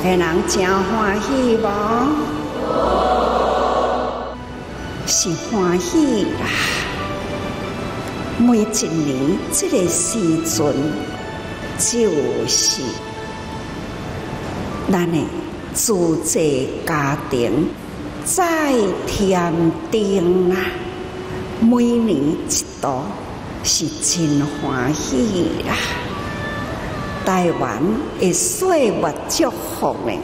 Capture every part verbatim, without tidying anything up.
的人真欢喜无？是欢喜啦！每一年这个时阵，就是咱的自济家庭再添丁啦。每年一度是真欢喜啦！台湾的岁月祝福呢，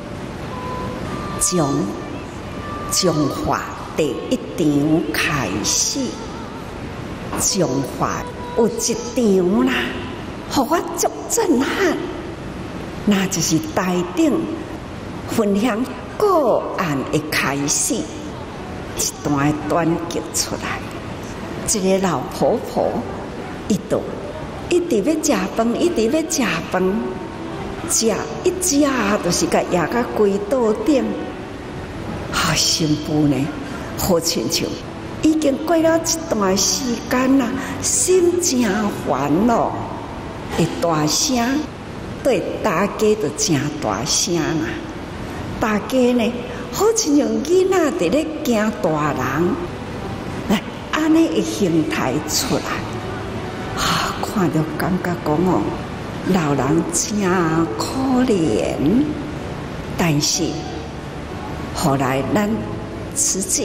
从中华第一场开始，中华有一场啦，互我足震撼，那就是台顶分享个案的开始，一段的短剧出来。一个老婆婆，一度一直要食饭，一直要食饭，食一食就是甲压到规桌顶。啊，新妇呢，好亲像已经过了一段时间啦，心真烦恼，会大声，对大家就真大声啦。大家呢，好亲像囡仔伫咧惊大人，来安尼的形态出来。啊，看到感觉讲哦，老人真可怜。但是后来咱慈济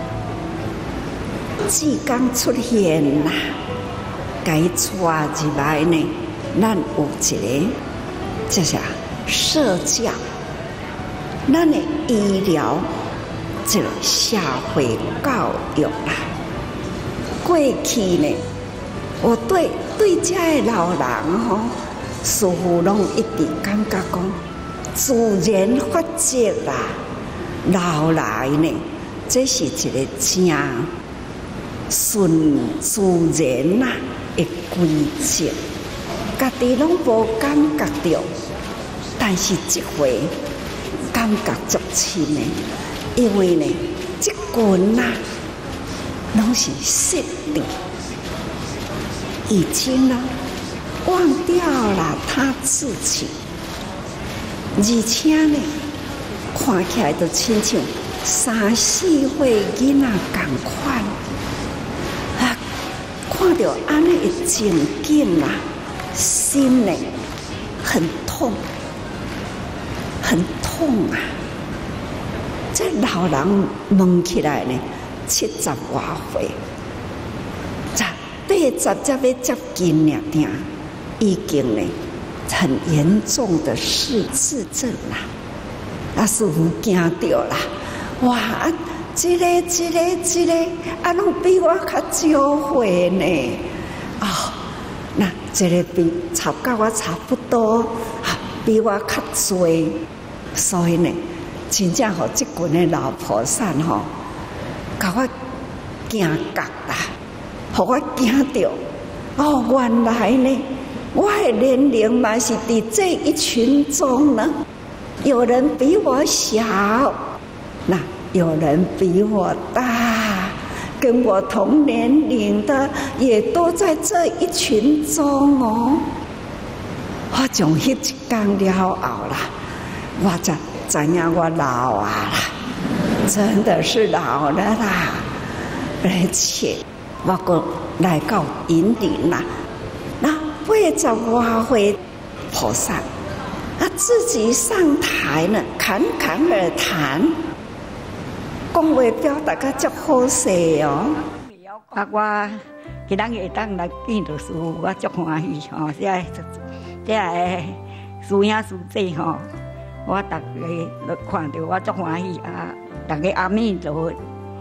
志刚出现啦，该带入来呢，咱有一个就是社教，咱的医疗，这个社会教育啦。过去呢，我对对这的老人吼，似乎拢一直感觉讲自然发迹啦，老来呢，这是一个正顺自然呐的规则，家己拢无感觉到，但是这回感觉足深的，因为呢，这群呐，拢是失礼，已经呢忘掉了他自己，而且呢，看起来就亲像三四岁囡仔同款，啊，看到安尼的情景啊，心呢很痛，很痛啊！这老人问起来呢，七十外岁，十八十才要接近了点，已经呢很严重的失智症啦。啊，似乎惊到啦！哇，啊，这个、这个、这个，啊，拢比我较少岁呢。啊、哦，那这个比差跟我差不多，啊，比我较多，所以呢，真正互这群的老婆散吼，甲我惊觉啦，互我惊到。哦，原来呢，我的年龄嘛是伫这一群中呢。有人比我小，那有人比我大，跟我同年龄的也都在这一群中哦。我从迄一天了后啦，我才知影我老啊啦，真的是老了啦。而且我个来到云林啦，那八十外岁菩萨。他自己上台呢，侃侃而谈，讲话表达个足好势哦。 啊，我迄当会当来见到师父，我足欢喜吼。这个这个师兄师姐吼，我逐个都看到我足欢喜啊！逐个阿弥陀佛。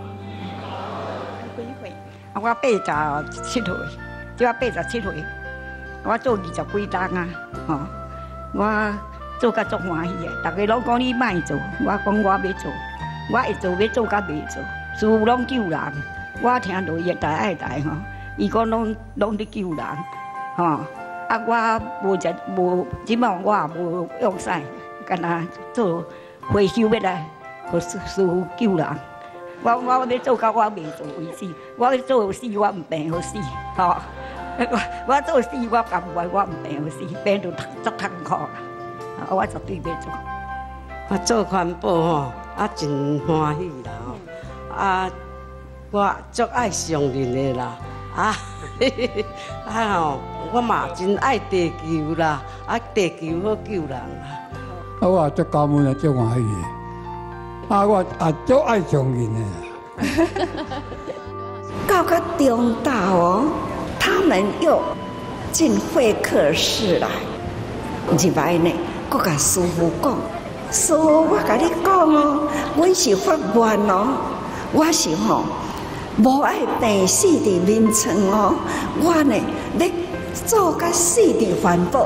啊，我八十七岁，即我八十七岁，我做二十几档啊，吼，我。做甲足欢喜的，大家拢讲你莫做，我讲我要做，我会做要做甲袂做，师父拢救人，我听到伊台爱台吼，伊讲拢拢伫救人，吼，啊我无只无，即摆我也无用啥，干那做回收要来，互师父救人，我我要做甲我袂做为止，我要做死我毋病好死，吼，我我做死我甘愿我毋病好死，病到足痛苦啦。我绝对要做， 我做环保吼，啊真欢喜啦吼，啊我足爱上人的啦，啊啊吼，我嘛真爱地球啦，啊地球好救人啦。 啊，我足感恩啊，足欢喜的，啊我也足爱上人的。 到个中道哦，他们又进会客室来，入来呢，搁甲师傅讲。师父，我甲你讲哦，阮是法院哦，我是吼无爱病死伫眠床哦，我呢要做甲死伫环保。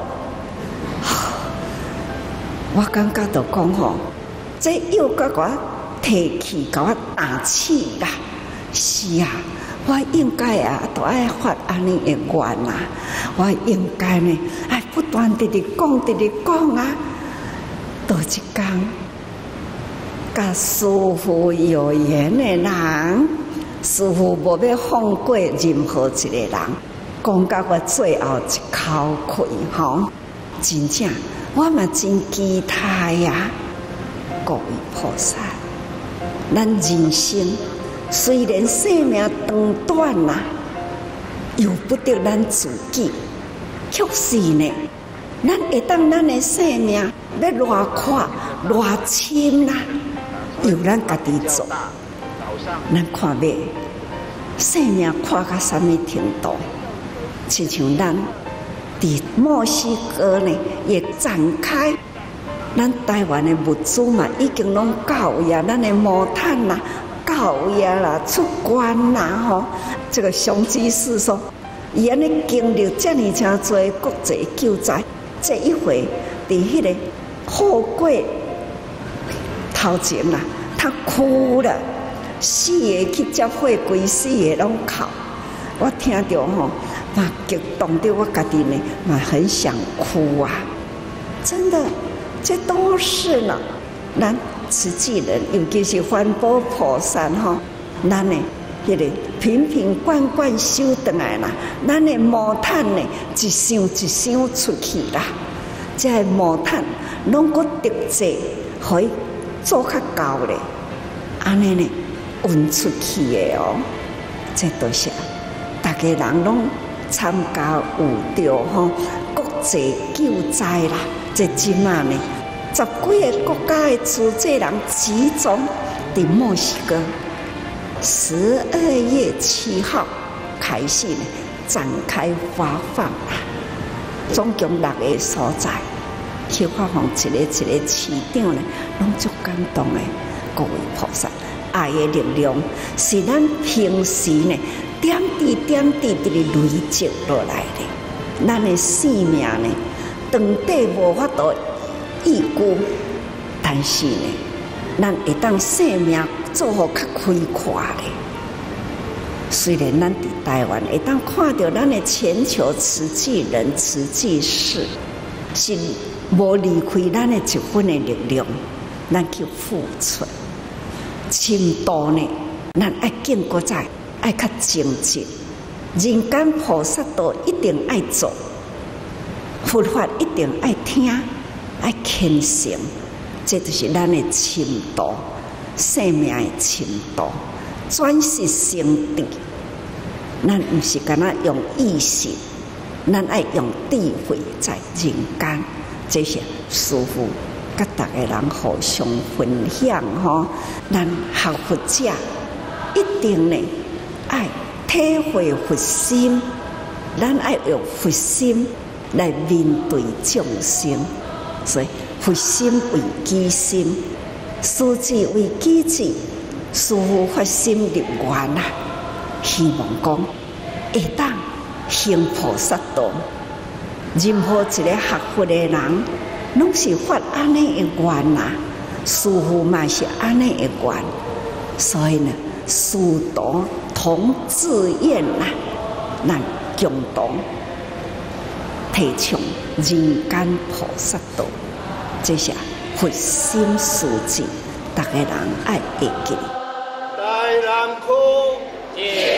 我感觉到讲吼，这又甲我提气，甲我打气啦。是啊，我应该啊，都爱发安尼的愿啊，我应该呢，爱不断地地讲，地地讲啊。到一天，甲师父有缘的人，师父无要放过任何一个人。讲到我最后一口气吼，真正我嘛真期待呀！各位菩萨，咱人生虽然生命长短啦，由不得咱自己，却是呢，咱会当咱的生命。要偌快偌深啦，由咱家己做。咱看要生命看到什么程度？亲像咱伫墨西哥呢，也展开咱台湾的物资嘛，已经拢到位啊，咱的木炭啦，到位啦，出关啦吼。这个熊居士说，伊安尼经历遮尔诚侪国际救灾，这一回伫迄个。后过头前啦，他哭了，四个去接会归，四个拢哭。我听到吼，嘛激动到我家己呢，嘛很想哭啊！真的，这都是呢，咱慈济人，尤其是环保菩萨吼，咱呢，迄个瓶瓶罐罐收回来啦，咱的木炭呢，一箱一箱出去啦，这个木炭。拢个特制，可以做较高咧，安尼呢运出去的哦。这都是大家人拢参加有着吼国际救灾啦。这即马呢，十几个国家的慈济人集中伫墨西哥，十二月七号开始呢展开发放啦，总共六个所在。去发放一个一个市长呢，拢足感动的。各位菩萨，爱的力量是咱平时呢点滴点滴地累积落来的。咱的生命呢，长短无法度预估，但是呢，咱会当生命做好较开阔的。虽然咱伫台湾会当看到咱的全球慈济人、慈济事是。无离开咱的一份的力量，咱去付出。深度呢，咱爱更过在，爱较精进。人间菩萨道一定爱做，佛法一定爱听，爱虔诚。这就是咱的深度，生命的深度，转世成智。咱唔是干那用意识，咱爱用智慧在人间。这些师父甲大家人互相分享吼，咱学佛者一定呢爱体会佛心，咱爱用佛心来面对众生，所以佛心为己心，师志为己志，师父发心立愿啊，希望讲会当行菩萨道。任何一个学佛的人，拢是发安尼的愿啊，师父嘛是安尼的愿，所以呢，师徒同志愿啊，咱共同提倡人间菩萨道，这是佛心师志，大家人爱会记。 大人哭。